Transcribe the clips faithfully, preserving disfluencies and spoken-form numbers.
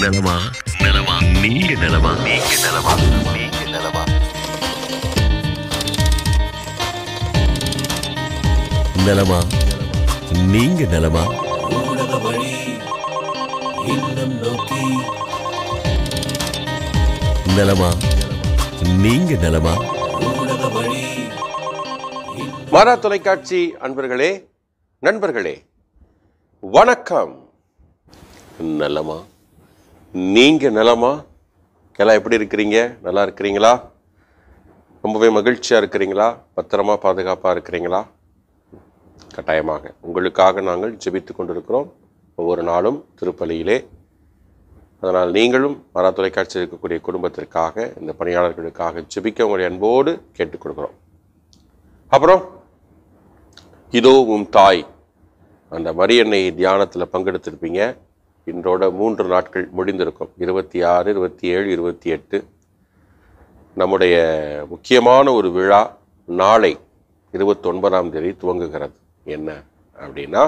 நலமா நலமா நீங்க நலமா நீங்க நலமா நீங்க நலமா நலமா நீங்க நலமா ஊடக வழி இல்லம் நோக்கி நலமா நீங்க நலமா ஊடக வழி. மாறா தொலைக்காட்சி அன்பர்களே, நண்பர்களே, வணக்கம். நலமா நீங்க நலமா? எல்லாம் எப்படி இருக்கிறீங்க? நல்லா இருக்கிறீங்களா? ரொம்பவே மகிழ்ச்சியா இருக்கிறீங்களா? பத்திரமா பாதுகாப்பா இருக்கிறீங்களா? கட்டாயமாக உங்களுக்காக நாங்கள் ஜெபித்து கொண்டிருக்கிறோம் ஒவ்வொரு நாளும் திருப்பலியிலே. அதனால் நீங்களும் மாறா தொலைக்காட்சியில் இருக்கக்கூடிய குடும்பத்திற்காக, இந்த பணியாளர்களுக்காக ஜெபிக்க உங்களுடைய அன்போடு கேட்டுக்கொள்கிறோம். அப்புறம் இதோ உம் தாய், அந்த மரியன்னை தியானத்தில் பங்கெடுத்திருப்பீங்க. இன்றோட மூன்று நாட்கள் முடிந்திருக்கும். இருபத்தி ஆறு இருபத்தி ஏழு இருபத்தி எட்டு நம்முடைய முக்கியமான ஒரு விழா நாளை இருபத்தி ஒன்பதாம் தேதி துவங்குகிறது. என்ன அப்படின்னா,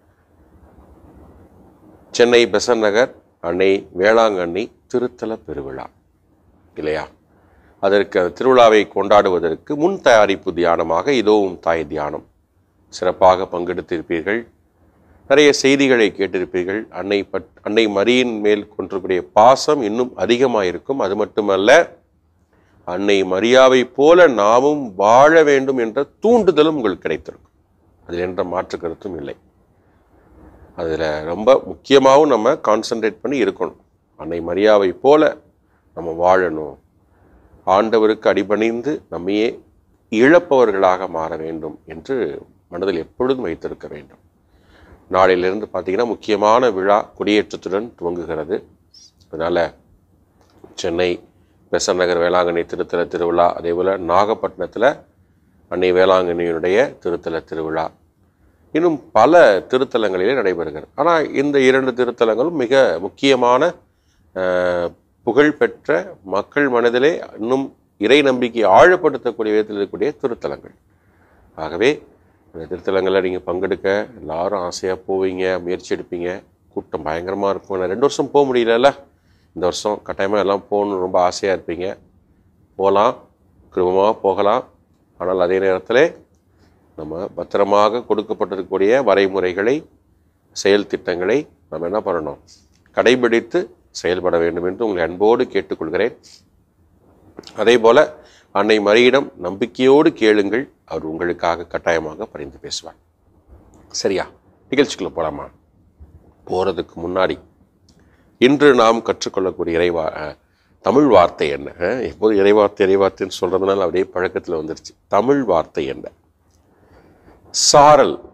சென்னை பெசன்ட் நகர் அன்னை வேளாங்கண்ணி திருத்தல பெருவிழா இல்லையா? அதற்கு திருவிழாவை கொண்டாடுவதற்கு முன் தயாரிப்பு தியானமாக இதோவும் தாய் தியானம் சிறப்பாக பங்கெடுத்திருப்பீர்கள். நிறைய செய்திகளை கேட்டிருப்பீர்கள். அன்னை பட் அன்னை மரியின் மேல் கொண்டிருக்கிற பாசம் இன்னும் அதிகமாயிருக்கும். அது மட்டுமல்ல, அன்னை மரியாவை போல நாமும் வாழ வேண்டும் என்ற தூண்டுதலும் உங்களுக்கு கிடைத்திருக்கும். அதில் என்ற மாற்று கருத்தும் இல்லை. அதில் ரொம்ப முக்கியமாகவும் நம்ம கான்சன்ட்ரேட் பண்ணி இருக்கணும். அன்னை மரியாவை போல நம்ம வாழணும், ஆண்டவருக்கு அடிபணிந்து நம்மையே இழப்பவர்களாக மாற வேண்டும் என்று மனதில் எப்பொழுதும் வைத்திருக்க வேண்டும். நாளிலிருந்து பார்த்தீங்கன்னா முக்கியமான விழா கொடியேற்றத்துடன் துவங்குகிறது. அதனால் சென்னை பெசன்ட் நகர் வேளாங்கண்ணி திருத்தல திருவிழா, அதே போல் நாகப்பட்டினத்தில் அன்னை வேளாங்கண்ணியினுடைய திருத்தல திருவிழா, இன்னும் பல திருத்தலங்களிலே நடைபெறுகிறது. ஆனால் இந்த இரண்டு திருத்தலங்களும் மிக முக்கியமான புகழ்பெற்ற, மக்கள் மனதிலே இன்னும் இறை நம்பிக்கை ஆழப்படுத்தக்கூடிய விதத்தில் இருக்கக்கூடிய திருத்தலங்கள். ஆகவே இந்த திருத்தலங்களில் நீங்கள் பங்கெடுக்க எல்லாரும் ஆசையாக போவீங்க, முயற்சி எடுப்பீங்க. கூட்டம் பயங்கரமாக இருக்கும். நான் ரெண்டு வருஷம் போக முடியலல்ல, இந்த வருஷம் கட்டாயமாக எல்லாம் போகணுன்னு ரொம்ப ஆசையாக இருப்பீங்க. போகலாம், குடும்பமாக போகலாம். ஆனால் அதே நேரத்தில் நம்ம பத்திரமாக கொடுக்கப்பட்டிருக்கக்கூடிய வரைமுறைகளை, செயல் திட்டங்களை நம்ம என்ன பண்ணணும், கடைபிடித்து செயல்பட வேண்டும் என்று உங்களை அன்போடு கேட்டுக்கொள்கிறேன். அதே போல் அன்னை மரியிடம் நம்பிக்கையோடு கேளுங்கள், அவர் உங்களுக்காக கட்டாயமாக பரிந்து பேசுவார். சரியா? நிகழ்ச்சிக்குள்ள போகலாமா? போகிறதுக்கு முன்னாடி இன்று நாம் கற்றுக்கொள்ளக்கூடிய இறைவா தமிழ் வார்த்தை என்ன? எப்போது இறைவார்த்தை இறைவார்த்தைன்னு சொல்கிறதுனால அப்படியே பழக்கத்தில் வந்துருச்சு. தமிழ் வார்த்தை என்ன? சாரல்.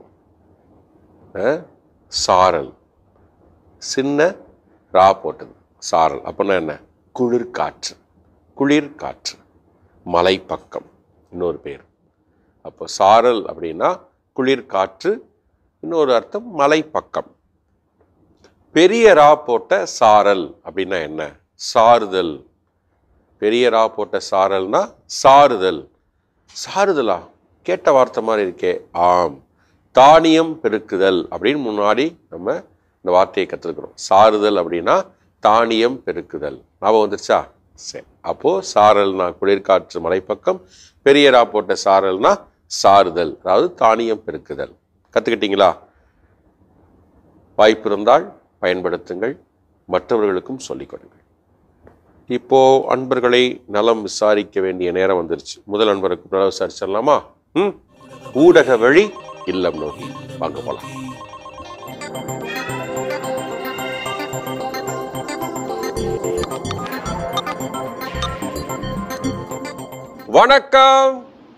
சாரல், சின்ன ரா போட்டது சாரல். அப்படின்னா என்ன? குளிர்காற்று. குளிர்காற்று, மலைப்பக்கம் இன்னொரு பேர். அப்போ சாரல் அப்படின்னா குளிர்காற்று, இன்னொரு அர்த்தம் மலைப்பக்கம். பெரிய ரா போட்ட சாரல் அப்படின்னா என்ன? சாறுதல். பெரிய ரா போட்ட சாரல்னா சாறுதல். சாறுதலா? கேட்ட வார்த்தை மாதிரி இருக்கே. ஆம், தானியம் பெருக்குதல் அப்படின்னு முன்னாடி நம்ம இந்த வார்த்தையை கற்றுக்கிறோம். சாறுதல் அப்படின்னா தானியம் பெருக்குதல். ஞாபகம் வந்துருச்சா? சரி. அப்போது சாரல்னா குளிர்காற்று மலைப்பக்கம், பெரியரா போட்ட சாரல்னா சாறுதல், அதாவது தானியம் பெருக்குதல். கற்றுக்கிட்டீங்களா? வாய்ப்பு இருந்தால் பயன்படுத்துங்கள், மற்றவர்களுக்கும் சொல்லிக் கொடுங்கள். இப்போ அன்பர்களை நலம் விசாரிக்க வேண்டிய நேரம் வந்துருச்சு. முதல் அன்பருக்கு நலம் விசாரிச்சிடலாமா? ம் ஊடக வழி இல்லம் நோக்கி வாங்க போகலாம். வணக்கம்.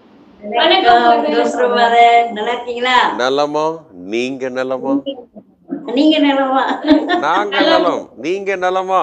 நலமா? நீங்க நலமா? நீங்க நலமா? நாங்க நலம். நீங்க நலமா?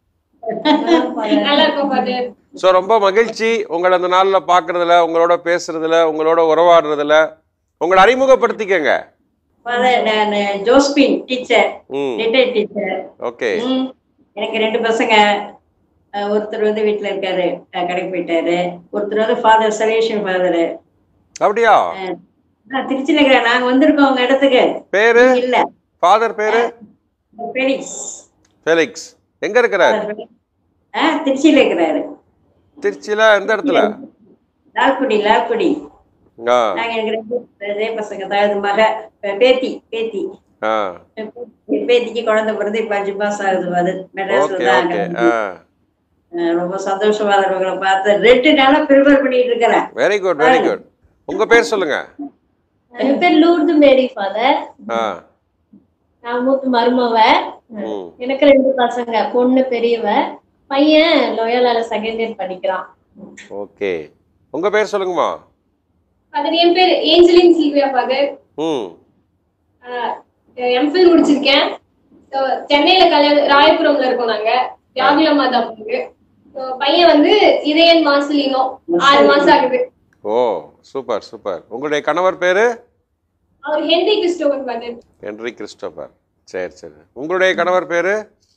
சோ ரொம்ப மகிழ்ச்சி உங்களை அந்த நாள்ல பாக்குறதுல, உங்களோட பேசுறதுல, உங்களோட உறவாடுறதுல. உங்களை அறிமுகப்படுத்திக்கங்க. Josephine teacher, retired teacher. Okay. எனக்கு ரெண்டு பசங்க. ஒருத்தர் வந்து வீட்டுல இருக்காரு, கடைக்கு போயிட்டாரு. ஒருத்தர் வந்து ஃபாதர் சர்வேஷன் ஃபாதர். அப்படியா? திருச்சியில இருக்கிற. நாங்க வந்திருக்கோம் உங்க இடத்துக்கு. பேரு இல்ல, ஃபாதர் பேரு ஃபெலிக்ஸ். ஃபெலிக்ஸ். எங்க இருக்கிறார்? ஆ திருச்சியில இருக்கிறாரு. திருச்சியில எந்த இடத்துல? லால்குடி. லால்குடி. ஆ நாங்க எங்க ரெண்டு இதே பசங்க தான். இது மக பேத்தி பேத்தி ஆ பேத்திக்கு குழந்தை பிறந்து இப்ப அஞ்சு மாசம் ஆகுது. அது மெட்ராஸ்ல ஓகே தான். ஓகே. அங்க ஆ அஹ் ரொம்ப சந்தோஷமா இருக்கிறவங்களை பார்த்து ரெண்டு நாளா ப்ரிப்பேர் பண்ணிட்டு இருக்கிறேன். Very good very good. உங்க பேர் சொல்லுங்க. என் பேர் லூர்து மேரி ஃபாதர். ஆ நான் மூத்த மருமவ. ம் எனக்கு ரெண்டு பசங்க, பொண்ணு பெரியவ, பையன் லோயாலால செகண்ட் இயர் படிக்கிறான். ஓகே. உங்க பேர் சொல்லுங்கம்மா. ஃபாதர் என் பேர் ஏஞ்சலின் சில்வியா ஃபாதர். ம் எம்ஃபில் முடிச்சிருக்கேன். So, சென்னையில கல்யாணம் ராயபுரம்ல இருக்கோம் நாங்க. தியாகுல மாதா பொண்ணு. So, பையன் வந்து இதயன் மார்சலினோ, ஆறு மாசம் ஆகுது. Oh super super. உங்களுடைய கணவர் பேரு? அவர் Henry Christopher father. Henry Christopher. சரி சரி. உங்களுடைய கணவர் பேரு?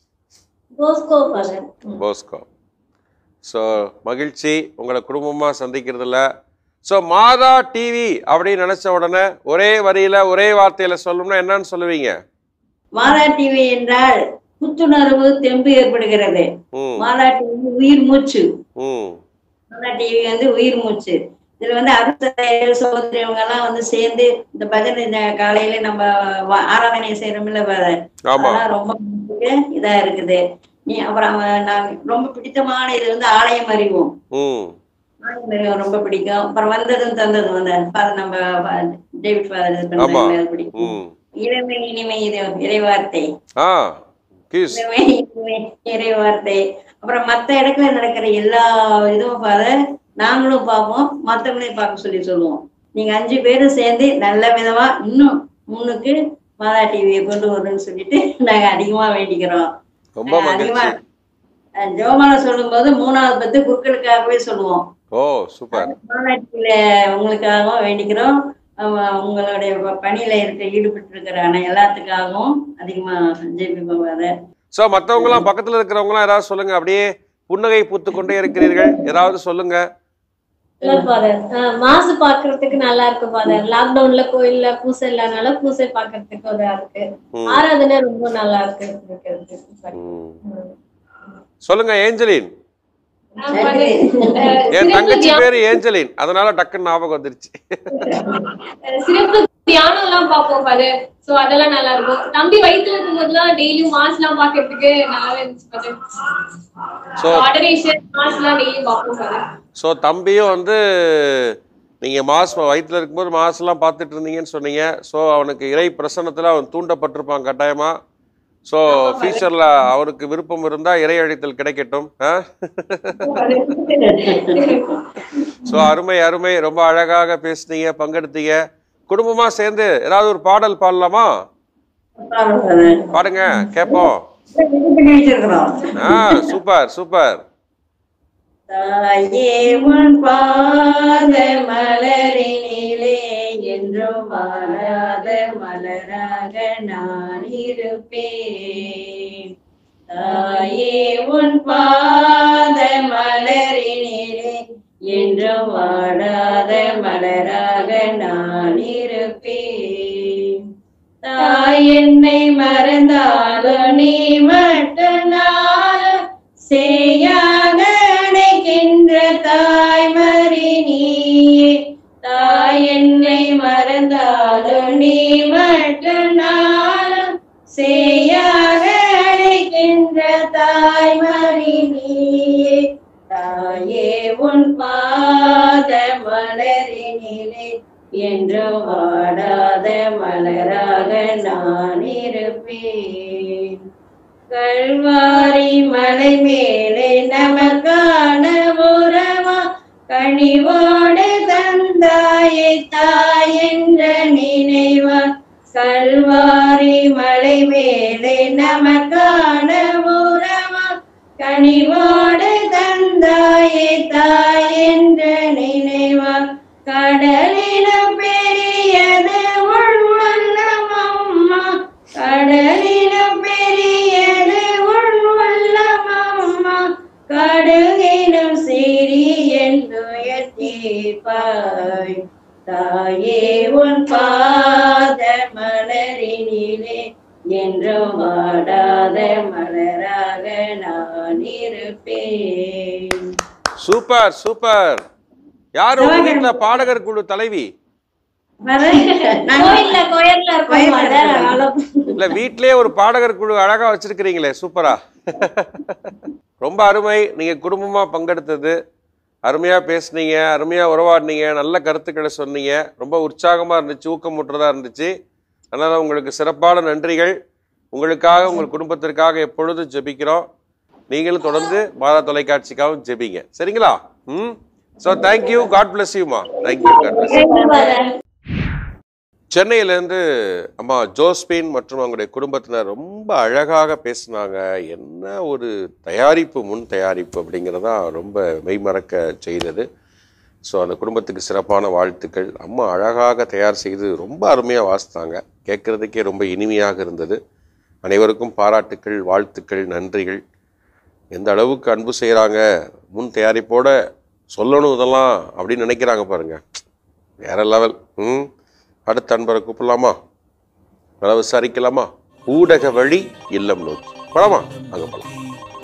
Bosco father. போஸ்கோ. ஸோ மகிழ்ச்சி உங்களை குடும்பமாக சந்திக்கிறதுல. ஸோ மாதா டிவி அப்படின்னு நினச்ச உடனே ஒரே வரியில் ஒரே வார்த்தையில் சொல்லணும்னா என்னன்னு சொல்லுவீங்க? மாதா டிவி என்றால் புத்துணர்வு, தெம்பு ஏற்படுகிறது. ம் மாதா டிவி உயிர் மூச்சு. ம் மாதா டிவி வந்து உயிர் மூச்சு. இதுல வந்து அரசு சகோதரி இவங்க எல்லாம் வந்து சேர்ந்து இந்த பஜனை இந்த காலையில நம்ம வா- ஆராதனை செய்யறோம்ல பாரு. ஆமாம். அதெல்லாம் ரொம்ப மனசுக்கு இதா இருக்குது. நீ அப்புறம் நான் ரொம்ப பிடித்தமான இது வந்து ஆலயம் அறிவோம். ம் ஆலயம் அறிவோம் ரொம்ப பிடிக்கும். அப்புறம் வந்ததும் தந்ததும் அந்த father நம்ம fa- டேவிட் ஃபாதர் இது ஆமாம். பண்றாங்க, அது பிடிக்கும். ம் இளமை இனிமை இது இறைவார்த்தை. ஆ கிஸ். இளமை இனிமை இறைவார்த்தை. அப்புறம் மத்த இடத்துல நடக்கிற எல்லா இதுவும் ஃபாதர் நாங்களும் பார்ப்போம், மத்தவங்களையும் பார்க்க சொல்லி சொல்லுவோம். நீங்க அஞ்சு பேரும் சேர்ந்து நல்ல விதமா இன்னும் முன்னுக்கு மாதா டிவியை கொண்டு வரணும்னு சொல்லிட்டு நாங்க அதிகமா வேண்டிக்கிறோம். ரொம்ப அதிகமா மகிழ்ச்சி. ஜோமான சொல்லும் போது மூணாவது பத்து குருக்களுக்காகவே சொல்லுவோம். Oh super. மாதா டிவியில உங்களுக்காகவும் வேண்டிக்கிறோம். ஆமா, உங்களுடைய ப- பணியில இருக்க ஈடுபட்டு இருக்கிற அனை எல்லாத்துக்காகவும் அதிகமா ஜெபிப்போம் ஃபாதர். ஸோ மற்றவங்களாம் பக்கத்தில் இருக்கிறவங்களாம் ஏதாவது சொல்லுங்க. அப்படியே புன்னகை பூத்து கொண்டே இருக்கிறீர்கள், ஏதாவது சொல்லுங்க. இல்ல ஃபாதர், மாசு பாக்குறதுக்கு நல்லா இருக்கு ஃபாதர். லாக்டவுன்ல கோயில்ல பூசை இல்லாதனால பூசை பாக்குறதுக்கு ஒரு இருக்கு. ம். ஆராதனை ரொம்ப நல்லா இருக்கு இருக்கிறதுக்கு. ம். ம். சொல்லுங்க ஏஞ்சலின். நான் ஃபாதர், அஹ், என் சிறப்பு தங்கச்சி தியானம் பேரு ஏஞ்சலின், அதனால டக்குன்னு ஞாபகம் வந்துருச்சு. அஹ், சிறப்பு தியானம் எல்லாம் பார்ப்போம் ஃபாதர். சோ அதெல்லாம் நல்லா இருக்கும். தம்பி வயித்துல இருக்கும்போதுலாம் டெய்லியும் மாஸ் எல்லாம் பாக்குறதுக்கு நல்லாவே இருந்துச்சு ஃபாதர். ஸோ ஆடரேஷன் மாஸ் எல்லாம் டெய்லியும் பார்ப்போம் ஃபாதர். ஸோ தம்பியும் வந்து நீங்கள் மாஸ் வயிற்றில் இருக்கும்போது மாசெல்லாம் பார்த்துட்டு இருந்தீங்கன்னு சொன்னீங்க. ஸோ அவனுக்கு இறை பிரசன்னத்தில் அவன் தூண்டப்பட்டிருப்பான் கட்டாயமாக. ஸோ ஃபியூச்சரில் அவருக்கு விருப்பம் இருந்தால் இறை அழைத்தல் கிடைக்கட்டும். ஸோ அருமை அருமை, ரொம்ப அழகாக பேசுனீங்க, பங்கெடுத்தீங்க. குடும்பமாக சேர்ந்து ஏதாவது ஒரு பாடல் பாடலாமா? பாடுங்க கேட்போம். பண்ணி வச்சிருக்கிறோம். ஆ சூப்பர் சூப்பர். தாயே உன் பாத மலரினிலே என்றும் மாறாத மலராக நான் இருப்பேன். தாயே உன் பாத மலரினிலே என்றும் வாடாத மலராக நான் இருப்பேன். தாய் என்னை மறந்தாலும் நீ மட்டும் நாளும் சேயாக அணைக்கின்ற தாய்மறி நீயே. தாய் என்னை மறந்தாலும் நீ மட்டும் நாளும் சேயாக அணைக்கின்ற தாய்மறி நீயே. தாயே உன் பாத மலரினிலே என்று வாடாத மலராக நான் இருப்பேன். கல்வாரி மலை மேலே நமக்கான உறவா கனிவோடு தந்தாயே தாய் என்ற நினைவா. கல்வாரி மலை மேலே நமக்கான உறவா கனிவோடு தந்தாயே தாய் என்ற நினைவா. கடலிலும் பெரியது உள் உள்ளம் அம்மா, கடலிலும் பெரியது உள் உள்ளம் அம்மா, கடுகிலும் சிறியன் துயர் தீர்ப்பாய். தாயே உன் பாத மலரினிலே என்றும் வாடாத மலராக நான் இருப்பேன். Super super. யார் உங்க வீட்டுல பாடகர் குழு தலைவி? கோயில்ல கோயில்ல இருக்கோம் ஃபாதர். அதனால இல்ல வீட்லயே ஒரு பாடகர் குழு அழகா வச்சிருக்கிறீங்களே, சூப்பரா. ரொம்ப அருமை. நீங்க குடும்பமா பங்கெடுத்தது, அருமையா பேசுனீங்க, அருமையா உறவாடினீங்க, நல்ல கருத்துக்களை சொன்னீங்க, ரொம்ப உற்சாகமா இருந்துச்சு, ஊக்கமுற்றதா இருந்துச்சு. அதனால உங்களுக்கு சிறப்பான நன்றிகள். உங்களுக்காக உங்கள் குடும்பத்திற்காக எப்பொழுதும் ஜெபிக்கிறோம். நீங்களும் தொடர்ந்து மாதா தொலைக்காட்சிக்காகவும் ஜெபிங்க, சரிங்களா? ம். So thank you. காட் பிளஸ் யூமா. தேங்க்யூ. God bless you. சென்னையிலேருந்து அம்மா ஜோஸ்பின் மற்றும் அவங்களுடைய குடும்பத்தினர் ரொம்ப அழகாக பேசினாங்க. என்ன ஒரு தயாரிப்பு, முன் தயாரிப்பு அப்படிங்கிறதா ரொம்ப மெய்மறக்க செய்தது. ஸோ அந்த குடும்பத்துக்கு சிறப்பான வாழ்த்துக்கள். அம்மா அழகாக தயார் செய்து ரொம்ப அருமையாக வாசித்தாங்க. கேட்குறதுக்கே ரொம்ப இனிமையாக இருந்தது. அனைவருக்கும் பாராட்டுக்கள், வாழ்த்துக்கள், நன்றிகள். எந்த அளவுக்கு அன்பு செய்கிறாங்க, முன் தயாரிப்போட சொல்லணும் இதெல்லாம் அப்படின்னு நினைக்கிறாங்க பாருங்க, வேற லெவல். ம். அடுத்த அன்பரை கூப்பிடலாமா? நல்லா விசாரிக்கலாமா? ஊடக வழி இல்லம் நோக்கி பழமா அங்க போலாம்.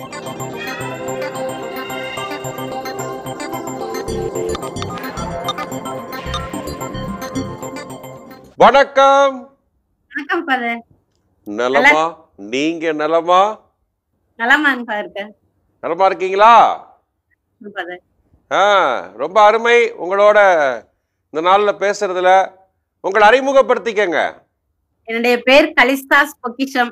வணக்கம். வணக்கம் ஃபாதர். நலமா? நீங்க நலமா? நலமாங்க ஃபாதர். நலமா இருக்கீங்களா? ஃபாதர். ஆ, ரொம்ப அருமை. உங்களோட இந்த நாள்ல பேசுறதுல உங்களை அறிமுகப்படுத்திக்கங்க. என்னுடைய பேர் கலிஸ்தாஸ் பொக்கிஷம்.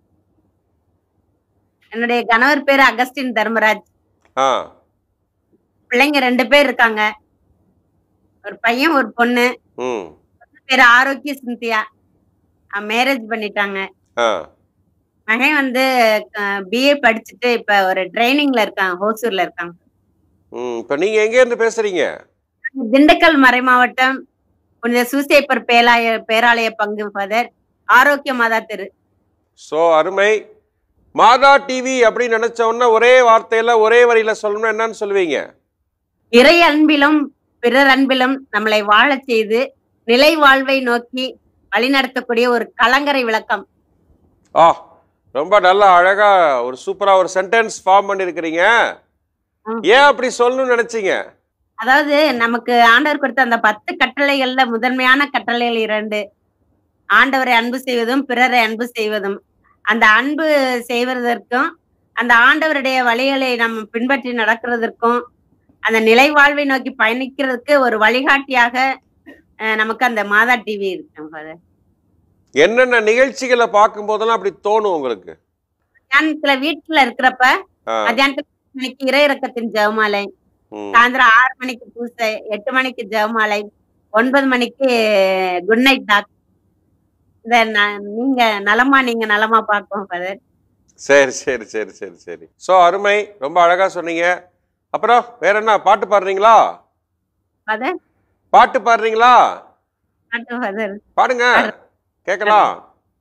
என்னுடைய கணவர் பேர் அகஸ்டின் தர்மராஜ். ஆ. பிள்ளைங்க ரெண்டு பேர் இருக்காங்க, ஒரு பையன் ஒரு பொண்ணு. ம். பேர் ஆரோக்கிய சிந்தியா. மேரேஜ் பண்ணிட்டாங்க. ஆ. மகன் வந்து பிஏ படிச்சுட்டு இப்ப ஒரு ட்ரைனிங்ல இருக்காங்க, ஹோசூர்ல இருக்காங்க. ம். இப்ப நீங்க எங்க இருந்து பேசுறீங்க? திண்டுக்கல் மறை மாவட்டம் புனித சூசேப்பர் பேராய பேராலய பங்கு ஃபாதர், ஆரோக்கிய மாதா தெரு. சோ அருமை. மாதா டிவி அப்படின்னு நினைச்ச உடனே ஒரே வார்த்தையில ஒரே வரியில சொல்லணும், என்னன்னு சொல்லுவீங்க? இறை அன்பிலும் பிறர் அன்பிலும் நம்மளை வாழச் செய்து நிலை வாழ்வை நோக்கி வழிநடத்தக்கூடிய ஒரு கலங்கரை விளக்கம். ஆ, ரொம்ப நல்லா அழகா ஒரு சூப்பரா ஒரு சென்டென்ஸ் ஃபார்ம் பண்ணிருக்கிறீங்க. ஏன் அப்படி சொல்லணும்னு நினைச்சீங்க? அதாவது நமக்கு ஆண்டவர் கொடுத்த அந்த பத்து கட்டளைகள்ல முதன்மையான கட்டளைகள் இரண்டு. ஆண்டவரை அன்பு செய்வதும் பிறரை அன்பு செய்வதும். அந்த அன்பு செய்வதற்கும் அந்த ஆண்டவருடைய வழிகளை நம்ம பின்பற்றி நடக்கிறதற்கும் அந்த நிலை வாழ்வை நோக்கி பயணிக்கிறதுக்கு ஒரு வழிகாட்டியாக நமக்கு அந்த மாதா டிவி இருக்கு. என்னென்ன நிகழ்ச்சிகளை பார்க்கும் போதெல்லாம் அப்படி தோணும் உங்களுக்கு? மத்தியானத்துல வீட்டுல இருக்கிறப்ப மத்தியானத்துக்கு இறை இறக்கத்தின் ஜெபமாலை, சாயந்தரம் ஆறு மணிக்கு பூசை, எட்டு மணிக்கு ஜெபமாலை, ஒன்பது மணிக்கு குட் நைட் டாக். இந்த நீங்க நலமா நீங்க நலமா பார்ப்போம் ஃபாதர். சரி சரி சரி சரி சரி. சோ அருமை, ரொம்ப அழகா சொன்னீங்க. அப்புறம் வேற என்ன, பாட்டு பாடுறீங்களா? ஃபாதர் பாட்டு பாடுறீங்களா? பாட்டு ஃபாதர் பாடுங்க, கேட்கலாம்.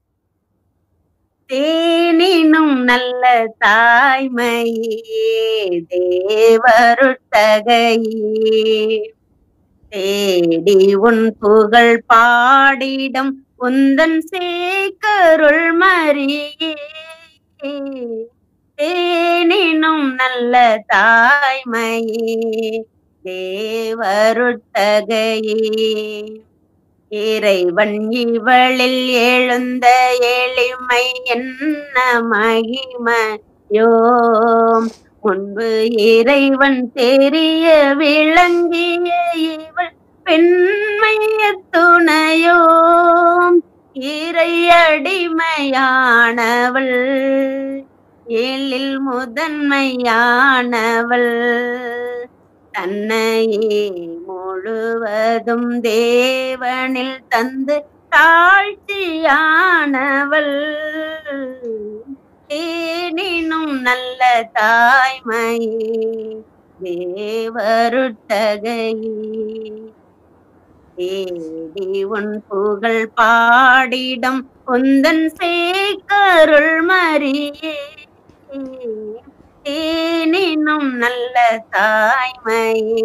தேனினும் நல்ல தாய்மையே தேவருட்டகையே, தேடி உன் புகழ் பாடிடம் உந்தன் சேக்கருள் மரியே. தேனினும் நல்ல தாய்மையே தேவருட்டகையே, இறைவன் இவளில் எழுந்த எளிமை என்ன மகிமையோ, முன்பு இறைவன் தெரிய விளங்கிய இவள் பெண்மைய துணையோ, இறை அடிமையானவள் எழில் முதன்மையானவள், தன்னையே முழுவதும் தேவனில் தந்து தாழ்ச்சியானவள், தேனினும் நல்ல தாய்மையே தேவருட்டகையே, தேடி உன் புகழ் பாடிடம் உந்தன் சேக்கருள் மரியே, தேனினும் நல்ல தாய்மையே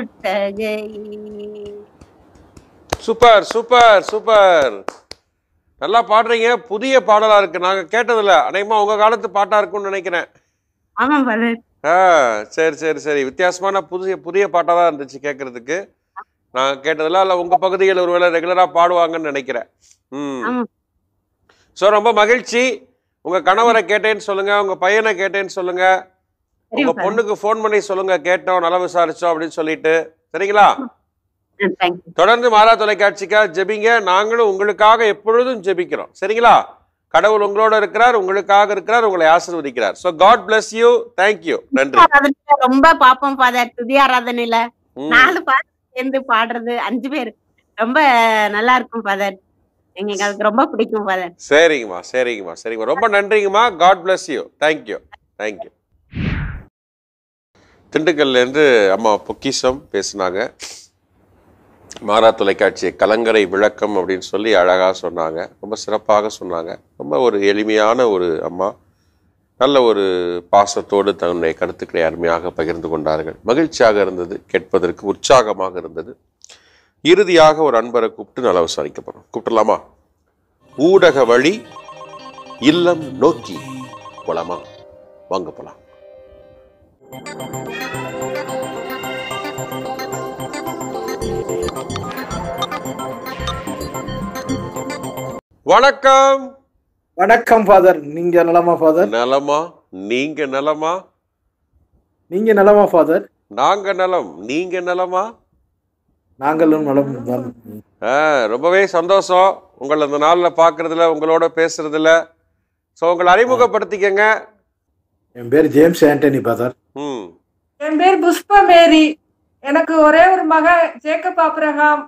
தேவருட்டகையே. Super super super. நல்லா பாடுறீங்க. புதிய பாடலா இருக்கு, நாங்க கேட்டதில்ல. அநேகமா உங்க காலத்து பாட்டா இருக்கும்னு நினைக்கிறேன். ஆமா ஃபாதர். ஆ சரி சரி சரி வித்தியாசமான புதிய புதிய பாட்டா தான் இருந்துச்சு கேட்கறதுக்கு. நான் கேட்டதில்ல. இல்லை உங்க பகுதியில் ஒருவேளை ரெகுலரா பாடுவாங்கன்னு நினைக்கிறேன். ம் ஸோ ரொம்ப மகிழ்ச்சி. உங்க கணவரை கேட்டேன்னு சொல்லுங்க, உங்க பையனை கேட்டேன்னு சொல்லுங்க, உங்க பொண்ணுக்கு ஃபோன் பண்ணி சொல்லுங்க கேட்டோம் நல்லா விசாரிச்சோம் அப்படின்னு சொல்லிட்டு. சரிங்களா? தொடர்ந்து மாதா தொலைக்காட்சிக்காக ஜெபிங்க. நாங்களும் உங்களுக்காக எப்பொழுதும் ஜெபிக்கிறோம். சரிங்களா? கடவுள் உங்களோட இருக்கிறார், உங்களுக்காக இருக்கிறார், உங்களை ஆசீர்வதிக்கிறார். So God bless you. Thank you. நன்றி. ரொம்ப பாப்போம் ஃபாதர். துதி ஆராதனையில நாலு பாட்டு சேர்ந்து பாடுறது அஞ்சு பேர் ரொம்ப நல்லா இருக்கும் ஃபாதர். எங்களுக்கு அதுக்கு ரொம்ப பிடிக்கும் ஃபாதர். சரிங்கம்மா சரிங்கம்மா சரிங்கம்மா ரொம்ப நன்றிங்கம்மா. God bless you. Thank you. Thank you. திண்டுக்கல்ல இருந்து அம்மா பொக்கிஷம் பேசினாங்க. மாதா தொலைக்காட்சி கலங்கரை விளக்கம் அப்படின்னு சொல்லி அழகாக சொன்னாங்க. ரொம்ப சிறப்பாக சொன்னாங்க. ரொம்ப ஒரு எளிமையான ஒரு அம்மா, நல்ல ஒரு பாசத்தோடு தன்னுடைய கருத்துக்களை அருமையாக பகிர்ந்து கொண்டார்கள். மகிழ்ச்சியாக இருந்தது, கேட்பதற்கு உற்சாகமாக இருந்தது. இறுதியாக ஒரு அன்பரை கூப்பிட்டு நல்லா விசாரிக்கப்படும். கூப்பிடலாமா? ஊடக வழி இல்லம் நோக்கி போலாமா? வாங்க போலாம். வணக்கம். வணக்கம் ஃபாதர். நீங்க நலமா ஃபாதர்? நலமா. நீங்க நலமா? நீங்க நலமா ஃபாதர்? நாங்க நலம். நீங்க நலமா? நாங்களும் நலம் தான். ரொம்பவே சந்தோஷம் உங்களை இந்த நாளில் பார்க்கறதுல, உங்களோட பேசுறதுல. ஸோ உங்களை அறிமுகப்படுத்திக்கங்க. என் பேர் ஜேம்ஸ் ஆண்டனி ஃபாதர். ம் என் பேர் புஷ்பா மேரி. எனக்கு ஒரே ஒரு மகன் ஜேக்கப் ஆபிரகாம்.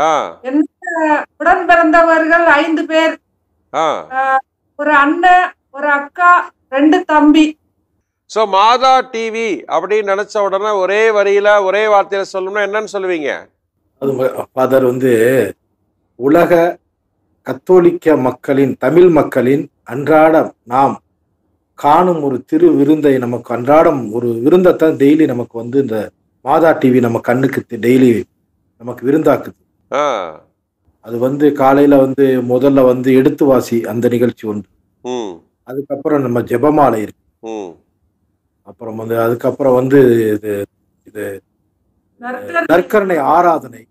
உடன் பிறந்தவர்கள் ஐந்து பேர். ஒரு அண்ணன், ஒரு அக்கா, ரெண்டு தம்பி. சோ மாதா டிவி அப்படின்னு நினைச்ச உடனே ஒரே வரியில ஒரே வார்த்தையில சொல்லணும்னா என்னன்னு சொல்லுவீங்க? அது ஃபாதர் வந்து உலக கத்தோலிக்க மக்களின், தமிழ் மக்களின் அன்றாடம் நாம் காணும் ஒரு திரு விருந்தை, நமக்கு அன்றாடம் ஒரு விருந்தைத்தான் டெய்லி நமக்கு வந்து இந்த மாதா டிவி நம்ம கண்ணுக்கு டெய்லி நமக்கு விருந்தாக்குது. அது வந்து காலையில வந்து முதல்ல வந்து எடுத்து வாசி அந்த நிகழ்ச்சி ஒன்று. அதுக்கப்புறம் நம்ம ஜெபமாலை இருக்கு. அப்புறம் வந்து அதுக்கப்புறம் வந்து இது இது நற்கருணை ஆராதனை.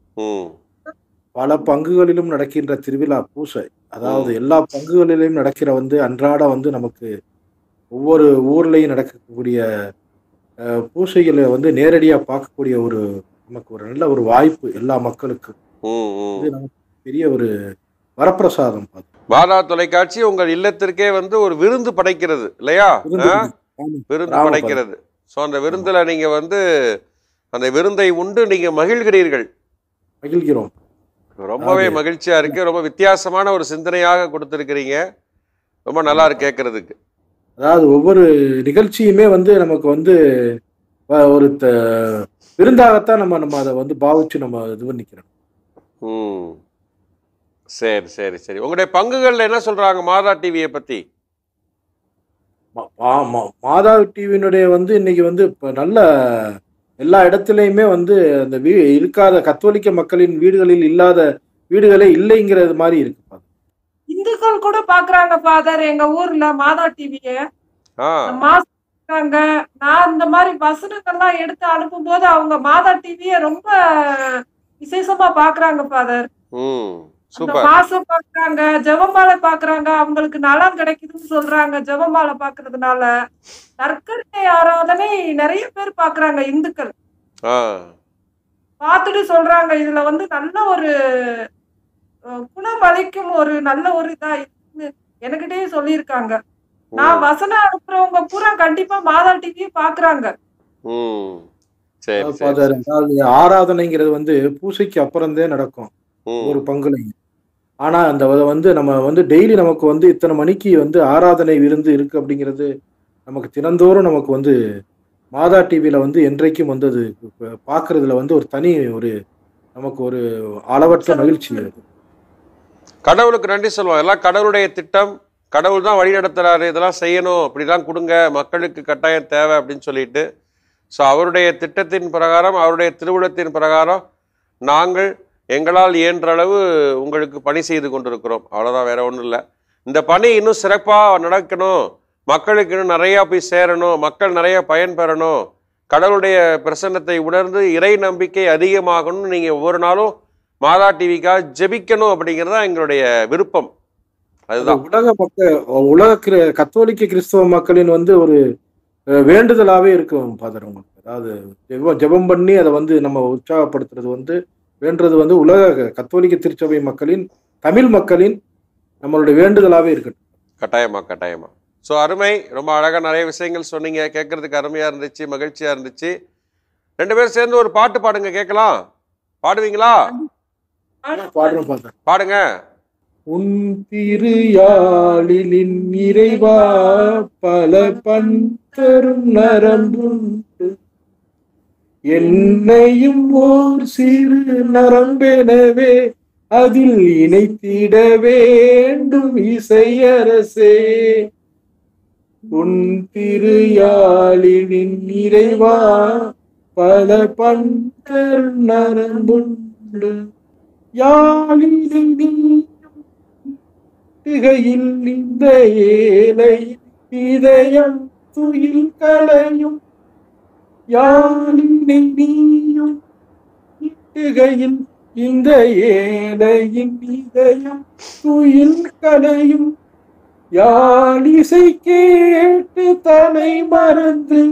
பல பங்குகளிலும் நடக்கின்ற திருவிழா பூசை, அதாவது எல்லா பங்குகளிலும் நடக்கிற வந்து அன்றாட வந்து நமக்கு ஒவ்வொரு ஊர்லயும் நடக்கக்கூடிய பூசைகளை வந்து நேரடியா பார்க்கக்கூடிய ஒரு நமக்கு ஒரு நல்ல ஒரு வாய்ப்பு எல்லா மக்களுக்கும். நமக்கு பெரிய ஒரு வரப்பிரசாதம். மாதா தொலைக்காட்சி உங்கள் இல்லத்திற்கே வந்து ஒரு விருந்து படைக்கிறது இல்லையா? விருந்து படைக்கிறது. ஸோ அந்த விருந்துல நீங்க வந்து அந்த விருந்தை உண்டு நீங்க மகிழ்கிறீர்கள். மகிழ்கிறோம். ரொம்பவே மகிழ்ச்சியா இருக்கு. ரொம்ப வித்தியாசமான ஒரு சிந்தனையாக கொடுத்திருக்கிறீங்க. ரொம்ப நல்லா இருக்கு கேட்கறதுக்கு. அதாவது ஒவ்வொரு நிகழ்ச்சியுமே வந்து நமக்கு வந்து ஒரு விருந்தாகத்தான் நம்ம நம்ம அதை வந்து பாவிச்சு நம்ம இது பண்ணிக்கிறோம். ம் சரி சரி சரி உங்களுடைய பங்குகள்ல என்ன சொல்றாங்க மாதா டிவியை பத்தி? மாதா டிவியினுடைய வந்து இன்னைக்கு வந்து இப்ப நல்ல எல்லா இடத்துலையுமே வந்து அந்த வீ இருக்காத கத்தோலிக்க மக்களின் வீடுகளில் இல்லாத வீடுகளே இல்லைங்கிறது மாதிரி இருக்கு. இந்துக்கள் கூட பாக்குறாங்க ஃபாதர் எங்க ஊர்ல மாதா டிவிய. நான் இந்த மாதிரி வசனங்கள்லாம் எடுத்து அனுப்பும் போது அவங்க மாதா டிவிய ரொம்ப விசேஷமா பாக்குறாங்க ஃபாதர். மாசம் பாக்குறாங்க, ஜெபமாலை பாக்குறாங்க, அவங்களுக்கு நலம் கிடைக்குதுன்னு சொல்றாங்க ஜெபமாலை பாக்குறதுனால. நற்கருணை ஆராதனை நிறைய பேர் பாக்குறாங்க இந்துக்கள். பார்த்துட்டு சொல்றாங்க இதுல வந்து நல்ல ஒரு குணம் அளிக்கும் ஒரு நல்ல ஒரு இதா எனக்கிட்டே சொல்லியிருக்காங்க. நான் வசனம் அனுப்புறவங்க பூரா கண்டிப்பா மாதா டிவியை பாக்குறாங்க. ஆராதனைங்கிறது வந்து பூசைக்கு அப்புறம்தான் நடக்கும் ஒரு பங்குலையும். ஆனா அந்த வந்து நம்ம வந்து டெய்லி நமக்கு வந்து இத்தனை மணிக்கு வந்து ஆராதனை விருந்து இருக்கு அப்படிங்கிறது நமக்கு தினந்தோறும் நமக்கு வந்து மாதா டிவியில வந்து என்றைக்கும் வந்து அது பாக்குறதுல வந்து ஒரு தனி ஒரு நமக்கு ஒரு அளவற்ற மகிழ்ச்சி இருக்கு. கடவுளுக்கு நன்றி சொல்லுவோம். எல்லாம் கடவுளுடைய திட்டம், கடவுள் தான் வழி நடத்துறாரு, இதெல்லாம் செய்யணும், அப்படிதான் கொடுங்க, மக்களுக்கு கட்டாயம் தேவை அப்படின்னு சொல்லிட்டு. ஸோ அவருடைய திட்டத்தின் பிரகாரம், அவருடைய திருவுளத்தின் பிரகாரம் நாங்கள் எங்களால் இயன்ற அளவு உங்களுக்கு பணி செய்து கொண்டிருக்கிறோம், அவ்வளோதான், வேற ஒன்றும் இல்லை. இந்த பணி இன்னும் சிறப்பாக நடக்கணும், மக்களுக்கு இன்னும் நிறையா போய் சேரணும், மக்கள் நிறைய பயன் பெறணும், கடவுளுடைய பிரசன்னத்தை உணர்ந்து இறை நம்பிக்கை அதிகமாகணும்னு நீங்கள் ஒவ்வொரு நாளும் மாதா டிவிக்காக ஜெபிக்கணும் அப்படிங்கிறது தான் எங்களுடைய விருப்பம். அதுதான் உலக மக்கள், உலக கத்தோலிக்க கிறிஸ்தவ மக்களின் வந்து ஒரு வேண்டுதலாகவே இருக்கும் ஃபாதர் உங்களுக்கு. அதாவது ஜெபம் ஜெபம் பண்ணி அதை வந்து நம்ம உற்சாகப்படுத்துறது வந்து வேண்டுறது வந்து உலக கத்தோலிக்க திருச்சபை மக்களின், தமிழ் மக்களின் நம்மளுடைய வேண்டுதலாகவே இருக்கட்டும். கட்டாயமா கட்டாயமா. ஸோ அருமை, ரொம்ப அழகாக நிறைய விஷயங்கள் சொன்னீங்க, கேட்கறதுக்கு அருமையாக இருந்துச்சு, மகிழ்ச்சியாக இருந்துச்சு. ரெண்டு பேரும் சேர்ந்து ஒரு பாட்டு பாடுங்க, கேட்கலாம். பாடுவீங்களா? பாடுறோம் ஃபாதர். பாடுங்க. உன் திருயாழிலின் இறைவா பல பண் தரும் நரம்புண்டு, என்னையும் ஓர் சிறு நரம்பெனவே அதில் இணைத்திட வேண்டும் இசையரசே. உன் திருயாழிலின் இறைவா பல பண் தரும் நரம்புண்டு, யாழினை திகையில் இந்த ஏழை இதயம் துயில் கலையும், யாழினை நீயும் திகையில் இந்த ஏழையின் இதயம் துயில் கலையும், யாழிசை கேட்டு தலை மறந்து,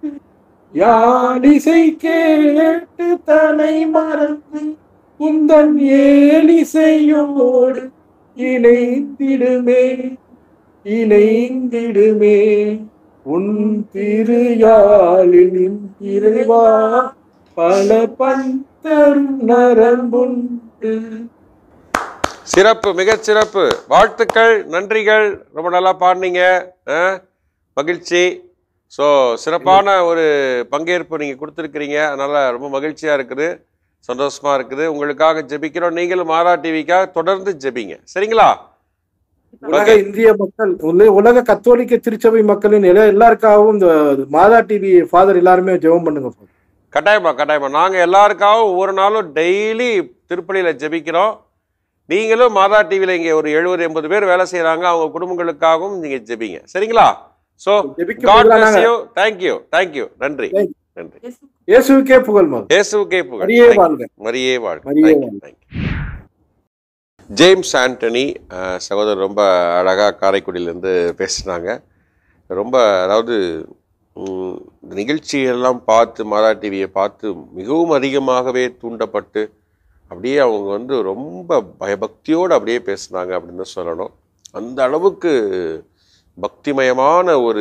யாழிசை கேட்டு தலை மறந்து உந்தன் ஏழிசையோடு இணைந்திடுமே இணைந்திடுமே. உன் திருயாழிலின் இறைவா பல பந்தரும் நரம்புண்டு. சிறப்பு, மிகச் சிறப்பு. வாழ்த்துக்கள், நன்றிகள். ரொம்ப நல்லா பாடினீங்க, மகிழ்ச்சி. ஸோ சிறப்பான ஒரு பங்கேற்பு நீங்கள் கொடுத்துருக்கிறீங்க, அதனால் ரொம்ப மகிழ்ச்சியாக இருக்குது, சந்தோஷமாக இருக்குது. உங்களுக்காக ஜெபிக்கிறோம். நீங்களும் மாதா டிவிக்காக தொடர்ந்து ஜெபிங்க, சரிங்களா? உலக இந்திய மக்கள், உலக கத்தோலிக்க திருச்சபை மக்களின் எல்லாருக்காகவும் இந்த மாதா டிவி ஃபாதர் எல்லாருமே ஜெபம் பண்ணுங்க. கட்டாயமா கட்டாயமா. நாங்கள் எல்லாருக்காகவும் ஒவ்வொரு நாளும் டெய்லி திருப்பலியில் ஜெபிக்கிறோம். நீங்களும் மாதா டிவியில் இங்கே ஒரு எழுபது எண்பது பேர் வேலை செய்கிறாங்க, அவங்க குடும்பங்களுக்காகவும் நீங்கள் ஜெபிங்க, சரிங்களா? So God bless you. Thank you thank you. நன்றி நன்றி. இயேசுவுக்கே புகழ். இயேசுவுக்கே புகழ். மரியே வாழ்க. மரியே வாழ்க. Thank you thank you. ஜேம்ஸ் ஆண்டனி சகோதரர் ரொம்ப அழகாக காரைக்குடியிலேருந்து பேசினாங்க. ரொம்ப, அதாவது நிகழ்ச்சியெல்லாம் பார்த்து மாதா டிவியை பார்த்து மிகவும் அதிகமாகவே தூண்டப்பட்டு அப்படியே அவங்க வந்து ரொம்ப பயபக்தியோடு அப்படியே பேசினாங்க அப்படின்னு சொல்லணும். அந்த அளவுக்கு பக்திமயமான ஒரு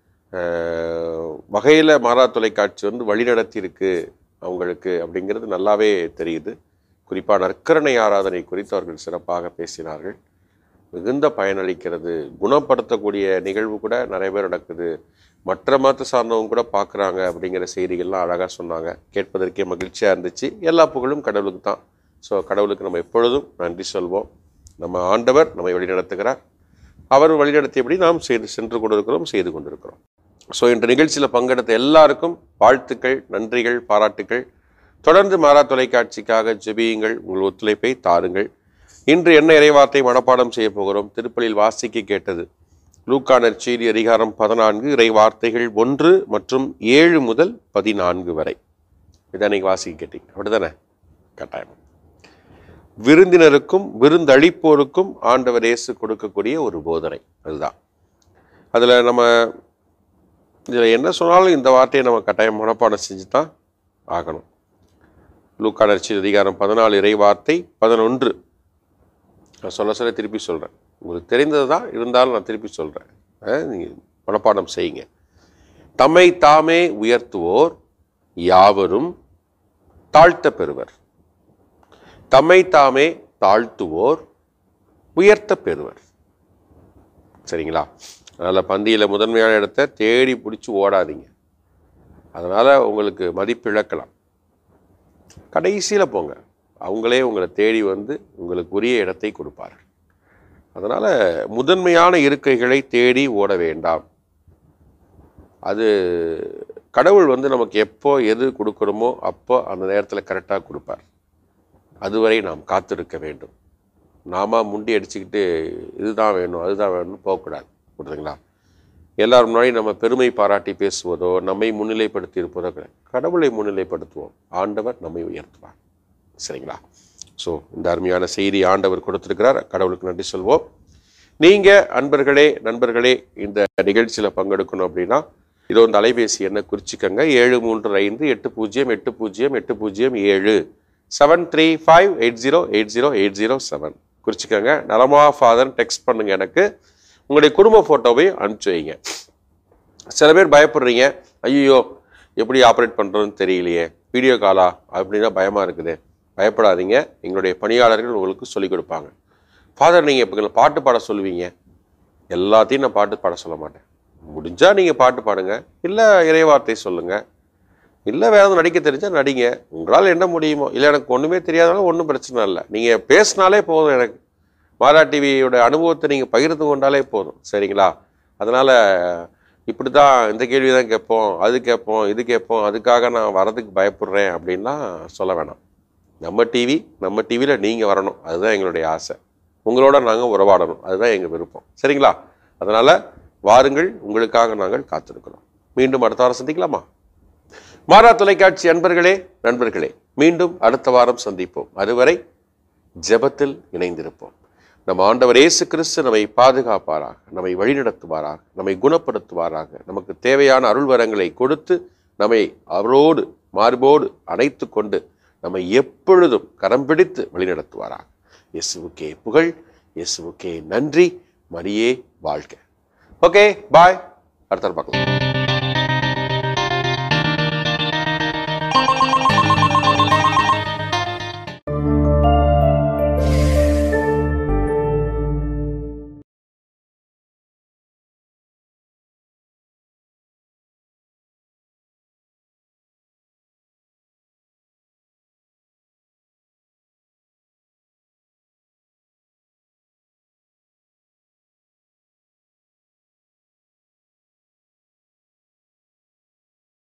வகையில் மாதா தொலைக்காட்சி வந்து வழிநடத்தியிருக்கு அவங்களுக்கு அப்படிங்கிறது நல்லாவே தெரியுது. குறிப்பாக நற்கருணை ஆராதனை குறித்து அவர்கள் சிறப்பாக பேசினார்கள். மிகுந்த பயனளிக்கிறது, குணப்படுத்தக்கூடிய நிகழ்வு கூட நிறைய பேர் நடக்குது, மற்ற மத சார்ந்தவங்க கூட பார்க்குறாங்க அப்படிங்கிற செய்திகள்லாம் அழகாக சொன்னாங்க. கேட்பதற்கே மகிழ்ச்சியாக இருந்துச்சு. எல்லா புகழும் கடவுளுக்கு தான். ஸோ கடவுளுக்கு நம்ம எப்பொழுதும் நன்றி சொல்வோம். நம்ம ஆண்டவர் நம்மை வழிநடத்துகிறார், அவர் வழிநடத்தியபடி நாம் செய்து சென்று கொண்டிருக்கிறோம், செய்து கொண்டிருக்கிறோம். ஸோ இன்று நிகழ்ச்சியில் பங்கெடுத்த எல்லாருக்கும் வாழ்த்துக்கள், நன்றிகள், பாராட்டுக்கள். தொடர்ந்து மாதா தொலைக்காட்சிக்காக ஜெபியுங்கள், உங்கள் ஒத்துழைப்பை தாருங்கள். இன்று என்ன இறைவார்த்தை மனப்பாடம் செய்ய போகிறோம்? திருப்பலியில் வாசிக்க கேட்டது லூக்கா நற்செய்தி அதிகாரம் பதினான்கு, இறை வார்த்தைகள் ஒன்று மற்றும் ஏழு முதல் பதினான்கு வரை. இதை நீங்கள் வாசிக்க கேட்டீங்க, அப்படித்தானே? கட்டாயம். விருந்தினருக்கும் விருந்தளிப்போருக்கும் ஆண்டவர் இயேசு கொடுக்கக்கூடிய ஒரு போதனை அதுதான். அதில் நம்ம இதில் என்ன சொன்னாலும் இந்த வார்த்தையை நம்ம கட்டாயம் மனப்பாடம் செஞ்சு தான் ஆகணும். லூக்கா நற்செய்தி அதிகாரம் பதினாலு, இறை வார்த்தை பதினொன்று. நான் சொல்ல சொல்ல திருப்பி சொல்கிறேன், உங்களுக்கு தெரிந்தது தான், இருந்தாலும் நான் திருப்பி சொல்கிறேன், நீங்கள் மனப்பாடம் செய்யுங்க. தம்மை தாமே உயர்த்துவோர் யாவரும் தாழ்த்த பெறுவர், தம்மை தாமே தாழ்த்துவோர் உயர்த்த பெறுவர். சரிங்களா? அதனால் பந்தியில் முதன்மையான இடத்த தேடி பிடிச்சி ஓடாதீங்க, அதனால் உங்களுக்கு மதிப்பு இழக்கலாம். கடைசியில் போங்க, அவங்களே உங்களை தேடி வந்து உங்களுக்கு உரிய இடத்தை கொடுப்பார்கள். அதனால் முதன்மையான இருக்கைகளை தேடி ஓட வேண்டாம். அது கடவுள் வந்து நமக்கு எப்போ எது கொடுக்கணுமோ அப்போ அந்த நேரத்தில் கரெக்டாக கொடுப்பார். அதுவரை நாம் காத்திருக்க வேண்டும். நாம முண்டி அடிச்சுக்கிட்டு இதுதான் வேணும் அதுதான் வேணும்னு போகக்கூடாது. புரியுதுங்களா? எல்லாரும் முன்னாடி நம்ம பெருமை பாராட்டி பேசுவதோ நம்மை முன்னிலைப்படுத்தி இருப்பதோ கிடையாது. கடவுளை முன்னிலைப்படுத்துவோம், ஆண்டவர் நம்மை உயர்த்துவார். சரிங்களா? ஸோ இந்த அருமையான செய்தி ஆண்டவர் கொடுத்திருக்கிறார், கடவுளுக்கு நன்றி சொல்வோம். நீங்க அன்பர்களே நண்பர்களே இந்த நிகழ்ச்சியில் பங்கெடுக்கணும் அப்படின்னா இதோ இந்த அலைபேசி என்ன குறிச்சிக்கங்க. ஏழு மூன்று ஐந்து எட்டு பூஜ்ஜியம் எட்டு பூஜ்ஜியம் எட்டு பூஜ்ஜியம் ஏழு seven three five eight zero eight zero eight zero seven குறிச்சிக்கங்க. நலமா ஃபாதர் டெக்ஸ்ட் பண்ணுங்க. எனக்கு உங்களுடைய குடும்ப ஃபோட்டோவை அனுப்பிச்சு வைங்க. சில பேர் பயப்படுறீங்க, ஐயோ எப்படி ஆப்ரேட் பண்ணுறதுன்னு தெரியலையே, வீடியோ காலா அப்படின்னா பயமாக இருக்குது. பயப்படாதீங்க, எங்களுடைய பணியாளர்கள் உங்களுக்கு சொல்லிக் கொடுப்பாங்க. ஃபாதர் நீங்கள் இப்போ பாட்டு பாட சொல்லுவீங்க, எல்லாத்தையும் நான் பாட்டு பாட சொல்ல மாட்டேன். முடிஞ்சால் நீங்கள் பாட்டு பாடுங்க, இல்லை இறைவார்த்தை சொல்லுங்கள், இல்லை வேற எதுவும் நடிக்க தெரிஞ்சால் நடிங்க. உங்களால் என்ன முடியுமோ. இல்லை எனக்கு ஒன்றுமே தெரியாதனால ஒன்றும் பிரச்சனை இல்லை, நீங்கள் பேசினாலே போதும். எனக்கு மாதா டிவியோட அனுபவத்தை நீங்கள் பகிர்ந்து கொண்டாலே போதும். சரிங்களா? அதனால் இப்படி தான் இந்த கேள்வி தான் கேட்போம், அது கேட்போம், இது கேட்போம், அதுக்காக நான் வரதுக்கு பயப்படுறேன் அப்படின்லாம் சொல்ல வேணாம். நம்ம டிவி நம்ம டிவியில் நீங்கள் வரணும், அதுதான் எங்களுடைய ஆசை. உங்களோட நாங்கள் உறவாடணும், அதுதான் எங்கள் விருப்பம். சரிங்களா? அதனால் வாருங்கள், உங்களுக்காக நாங்கள் காத்திருக்கிறோம். மீண்டும் அடுத்த வாரம் சந்திக்கலாமா? மாறா தொலைக்காட்சி அன்பர்களே நண்பர்களே, மீண்டும் அடுத்த வாரம் சந்திப்போம். அதுவரை ஜெபத்தில் இணைந்திருப்போம். நம் ஆண்டவர் இயேசு கிறிஸ்து நம்மை பாதுகாப்பாராக, நம்மை வழிநடத்துவாராக, நம்மை குணப்படுத்துவாராக, நமக்கு தேவையான அருள் வரங்களை கொடுத்து நம்மை அவரோடு மார்போடு அணைத்து கொண்டு நம்மை எப்பொழுதும் கரம் பிடித்து வழிநடத்துவாராக. இயேசுவுக்கே புகழ், இயேசுவுக்கே நன்றி, மரியே வாழ்க. Okay, bye. அடுத்த பார்க்கலாம்.